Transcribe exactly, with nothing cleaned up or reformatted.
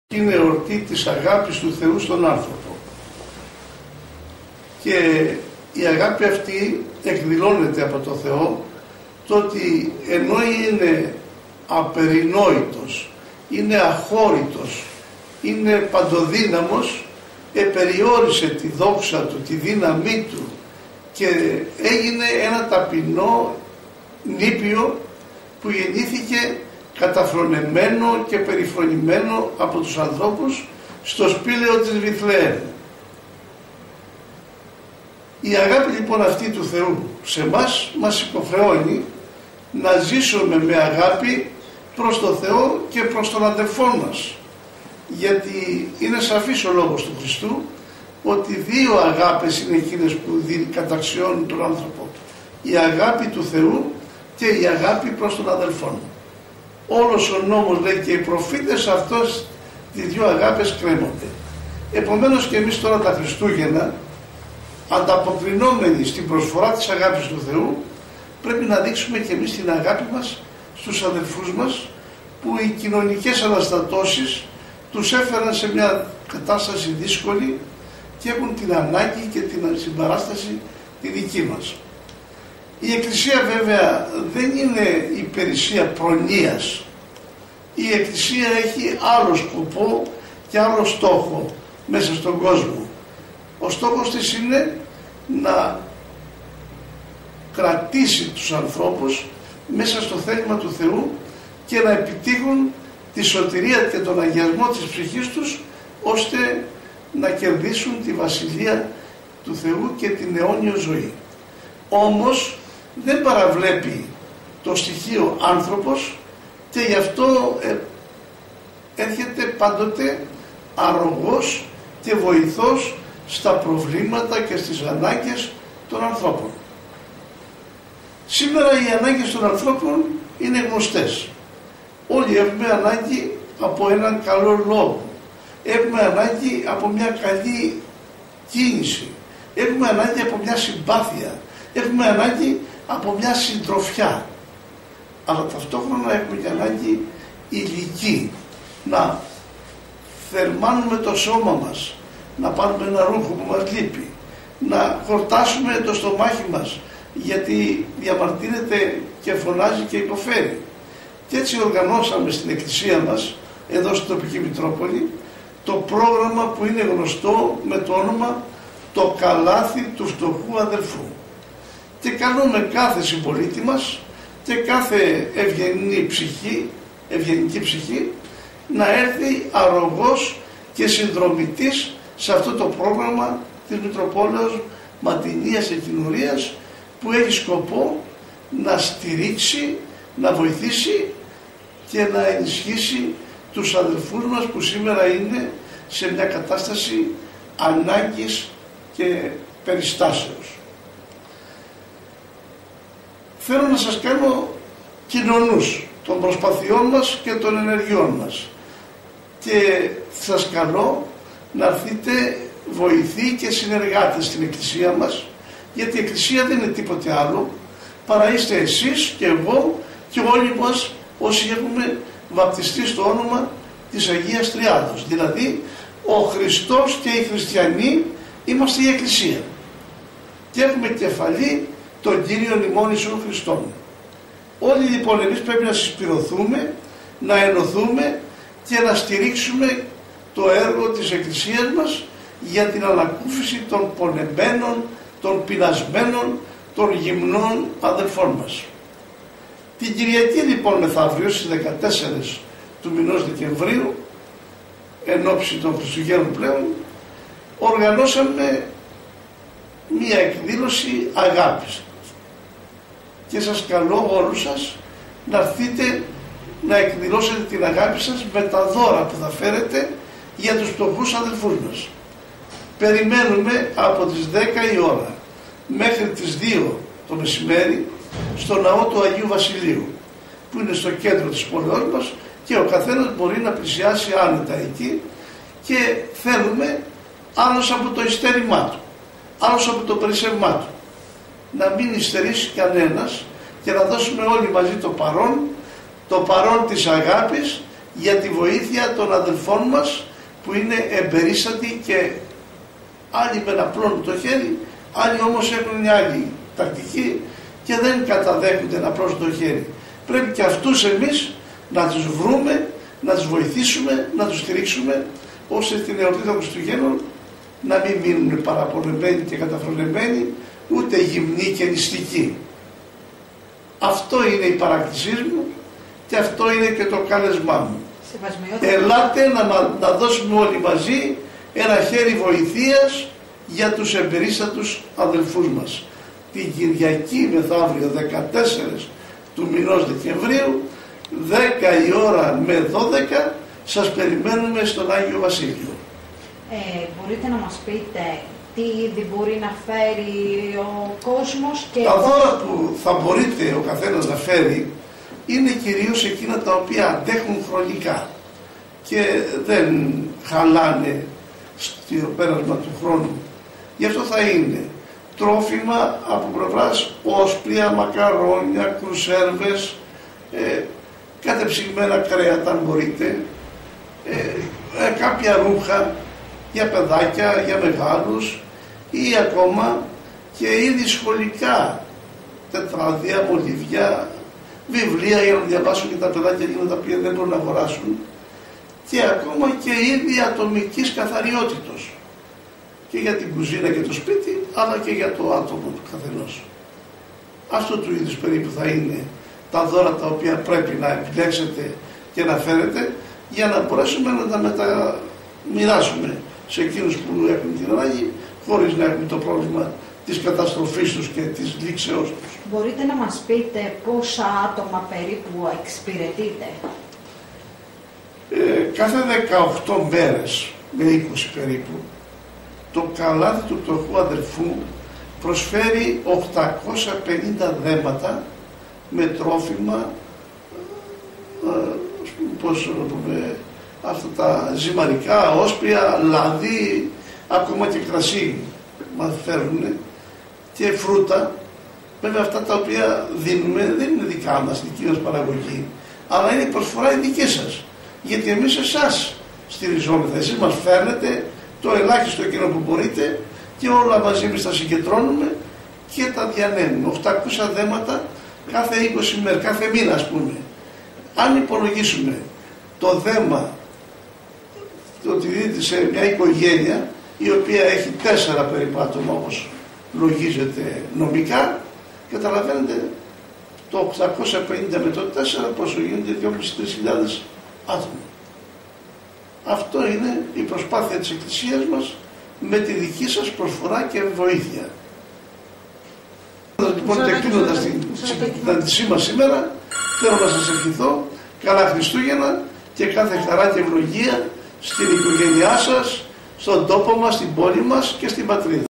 Είναι εορτή της αγάπης του Θεού στον άνθρωπο. Και η αγάπη αυτή εκδηλώνεται από το Θεό, το ότι ενώ είναι απερινόητος, είναι αχώρητος, είναι παντοδύναμος, επεριόρισε τη δόξα του, τη δύναμή του και έγινε ένα ταπεινό νήπιο που γεννήθηκε καταφρονεμένο και περιφρονημένο από τους ανθρώπους στο σπήλαιο της Βιθλεέμ. Η αγάπη λοιπόν αυτή του Θεού σε μας μας υποχρεώνει να ζήσουμε με αγάπη προς τον Θεό και προς τον αδελφό μας, γιατί είναι σαφής ο λόγος του Χριστού ότι δύο αγάπες είναι εκείνες που καταξιώνουν τον άνθρωπο, η αγάπη του Θεού και η αγάπη προς τον αδελφό. Όλος ο νόμος, λέει, και οι προφήτες αυτός τις δύο αγάπες κρέμονται. Επομένως και εμείς τώρα τα Χριστούγεννα, ανταποκρινόμενοι στην προσφορά της αγάπης του Θεού, πρέπει να δείξουμε και εμείς την αγάπη μας στους αδελφούς μας, που οι κοινωνικές αναστατώσεις τους έφεραν σε μια κατάσταση δύσκολη και έχουν την ανάγκη και την συμπαράσταση τη δική μας. Η Εκκλησία βέβαια δεν είναι υπηρεσία προνοίας. Η Εκκλησία έχει άλλο σκοπό και άλλο στόχο μέσα στον κόσμο. Ο στόχος της είναι να κρατήσει τους ανθρώπους μέσα στο θέλημα του Θεού και να επιτύχουν τη σωτηρία και τον αγιασμό της ψυχής τους, ώστε να κερδίσουν τη βασιλεία του Θεού και την αιώνιο ζωή. Όμως δεν παραβλέπει το στοιχείο άνθρωπος και γι' αυτό ε, έρχεται πάντοτε αρρωγός και βοηθός στα προβλήματα και στις ανάγκες των ανθρώπων. Σήμερα οι ανάγκες των ανθρώπων είναι γνωστές. Όλοι έχουμε ανάγκη από έναν καλό λόγο. Έχουμε ανάγκη από μια καλή κίνηση. Έχουμε ανάγκη από μια συμπάθεια. Έχουμε ανάγκη από μια συντροφιά. Αλλά ταυτόχρονα έχουμε και ανάγκη υλική. Να θερμάνουμε το σώμα μας, να πάρουμε ένα ρούχο που μας λείπει, να χορτάσουμε το στομάχι μας, γιατί διαμαρτύρεται και φωνάζει και υποφέρει. Και έτσι οργανώσαμε στην εκκλησία μας, εδώ στην τοπική Μητρόπολη, το πρόγραμμα που είναι γνωστό με το όνομα «Το καλάθι του φτωχού αδελφού». Και καλούμε κάθε συμπολίτη μας και κάθε ευγενή ψυχή, ευγενική ψυχή να έρθει αρρωγός και συνδρομητής σε αυτό το πρόγραμμα της Μητροπόλεως Ματινίας Εκκοινωρίας, που έχει σκοπό να στηρίξει, να βοηθήσει και να ενισχύσει τους αδελφούς μας που σήμερα είναι σε μια κατάσταση ανάγκης και περιστάσεως. Θέλω να σας κάνω κοινωνούς των προσπαθειών μας και των ενεργειών μας και σας καλώ να έρθετε βοηθοί και συνεργάτες στην Εκκλησία μας, γιατί η Εκκλησία δεν είναι τίποτε άλλο παρά είστε εσείς και εγώ και όλοι μας όσοι έχουμε βαπτιστεί στο όνομα της Αγίας Τριάδος. Δηλαδή ο Χριστός και οι χριστιανοί είμαστε η Εκκλησία και έχουμε κεφαλή τον Κύριον ημών Ιησού Χριστόν. Όλοι λοιπόν εμείς πρέπει να συσπηρωθούμε, να ενωθούμε και να στηρίξουμε το έργο της Εκκλησίας μας για την ανακούφιση των πονεμένων, των πεινασμένων, των γυμνών αδελφών μας. Την Κυριακή λοιπόν μεθαύριο στις δεκατέσσερις του μηνός Δεκεμβρίου, εν ώψη των Χριστουγέννων πλέον, οργανώσαμε μία εκδήλωση αγάπης και σας καλώ όλους σας να έρθετε να εκδηλώσετε την αγάπη σας με τα δώρα που θα φέρετε για τους φτωχούς αδελφούς μας. Περιμένουμε από τις δέκα η ώρα μέχρι τις δύο το μεσημέρι στο ναό του Αγίου Βασιλείου, που είναι στο κέντρο της πόλεως μας και ο καθένας μπορεί να πλησιάσει άνετα εκεί, και θέλουμε άλλος από το ειστέρημά του, άλλος από το περισσευμά του, να μην υστερήσει κανένας και να δώσουμε όλοι μαζί το παρόν, το παρόν της αγάπης για τη βοήθεια των αδελφών μας που είναι εμπερίστατοι και άλλοι με απλώνουν το χέρι, άλλοι όμως έχουν μια άλλη τακτική και δεν καταδέχονται να απλώσουν το χέρι. Πρέπει και αυτούς εμείς να τους βρούμε, να τους βοηθήσουμε, να τους στηρίξουμε, ώστε στην εορτή των Χριστουγέννων να μην μείνουν παραπονεμένοι και καταφρονεμένοι, ούτε γυμνοί και νηστικοί. Αυτό είναι η παράκτησή μου και αυτό είναι και το κάλεσμά μου. Ελάτε να, να δώσουμε όλοι μαζί ένα χέρι βοηθείας για τους εμπερίστατους αδελφούς μας. Την Κυριακή μεθαύριο δεκατέσσερις του μηνός Δεκεμβρίου, δέκα η ώρα με δώδεκα, σας περιμένουμε στον Άγιο Βασίλειο. Ε, μπορείτε να μας πείτε τι ήδη μπορεί να φέρει ο κόσμος και... Τα δώρα που θα μπορείτε ο καθένας να φέρει είναι κυρίως εκείνα τα οποία αντέχουν χρονικά και δεν χαλάνε στο πέρασμα του χρόνου. Γι' αυτό θα είναι τρόφιμα από πλευράς όσπρια, μακαρόνια, κρουσέρβες, ε, κατεψυγμένα κρέατα αν μπορείτε, ε, ε, κάποια ρούχα για παιδάκια, για μεγάλους ή ακόμα και είδη σχολικά, τετράδια, μολυβιά, βιβλία για να διαβάσουν και τα παιδάκια εκείνα τα οποία δεν μπορούν να αγοράσουν και ακόμα και είδη ατομικής καθαριότητος και για την κουζίνα και το σπίτι αλλά και για το άτομο του καθενός. Αυτό του είδους περίπου θα είναι τα δώρα τα οποία πρέπει να επιλέξετε και να φέρετε για να μπορέσουμε να τα μεταμοιράσουμε σε εκείνους που έχουν την ανάγκη χωρίς να έχουν το πρόβλημα της καταστροφής τους και της λήξεώς τους. Μπορείτε να μας πείτε πόσα άτομα περίπου εξυπηρετείτε? Ε, κάθε δεκαοκτώ μέρες με είκοσι περίπου το καλάθι του πτωχού αδελφού προσφέρει οκτακόσια πενήντα δέματα με τρόφιμα, ε, πώς να πούμε, αυτά τα ζυμαρικά, όσπρια, λάδι, ακόμα και κρασί μας φέρνουν και φρούτα. Βέβαια αυτά τα οποία δίνουμε δεν είναι δικά μας, δική μας παραγωγή, αλλά είναι η προσφορά η δική σας. Γιατί εμείς εσάς στηριζόμεθα, εσείς μας φέρνετε το ελάχιστο εκείνο που μπορείτε και όλα μαζί εμείς τα συγκεντρώνουμε και τα διανέμουμε. οκτακόσια δέματα κάθε είκοσι μέρες, κάθε μήνα ας πούμε. Αν υπολογίσουμε το δέμα το ότι δείτε σε μια οικογένεια η οποία έχει τέσσερα περίπου άτομα όπως λογίζεται νομικά, καταλαβαίνετε το οκτακόσια πενήντα με το τέσσερα πόσο γίνεται δύο χιλιάδες με τρεις χιλιάδες άτομα. Αυτό είναι η προσπάθεια της Εκκλησίας μας με τη δική σας προσφορά και βοήθεια. Λοιπόν, κλείνοντας την συνάντησή μας σήμερα, θέλω να σας ευχηθώ καλά Χριστούγεννα και κάθε χαρά και ευλογία στην οικογένειά σας, στον τόπο μας, στην πόλη μας και στην πατρίδα.